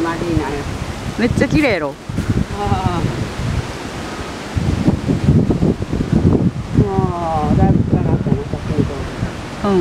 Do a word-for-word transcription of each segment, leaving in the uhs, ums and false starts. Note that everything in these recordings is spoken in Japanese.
マリーナよ。 めっちゃ綺麗やろ。 ああ。もうだいぶ暗かったな、さっきのと。 うん。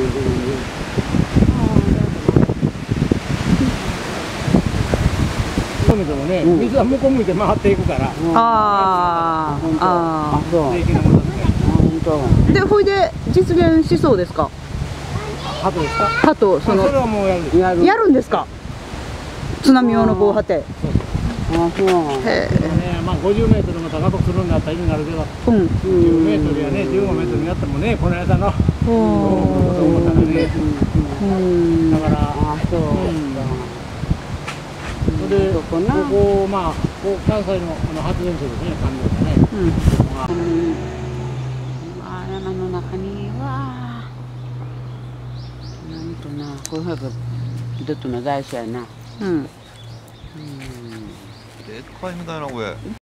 でもね、水は向こう向いて回っていくから。 ああ。ああ。 そう。 平気なものですね。 本当。 で、ほいで実現しそうですか。 鳩ですか。 鳩、その。 それはもうやる。 やる。 やるんですか。津波用の防波堤。 あ、そう。 へね、まあごじゅうメートルも高くするんだったら意味があるけど、 え。うん。 じゅうメートルやね、じゅうごメートルになってもね、この間の。 お思ったらね。 うん。 だから。 あ、そう。 で、ここ、まあ、関西のあの発電所ですね、関東がね。 うん。 まあ、山の中には。なんとな、これが。一つの大事やな。 うん。 でっかいみたいな、これ。